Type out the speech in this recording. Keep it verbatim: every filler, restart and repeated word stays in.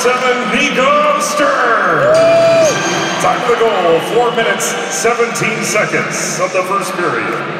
seven, Nico Stern. Time of the goal, four minutes, seventeen seconds of the first period.